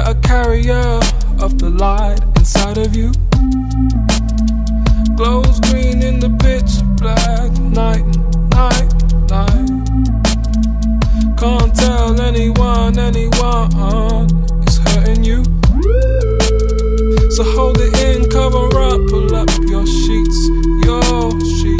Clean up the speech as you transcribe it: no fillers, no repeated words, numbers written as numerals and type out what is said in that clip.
a carrier of the light inside of you. Glows green in the pitch black night, night, night. Can't tell anyone is hurting you. So hold it in, cover up, pull up your sheets, your sheets.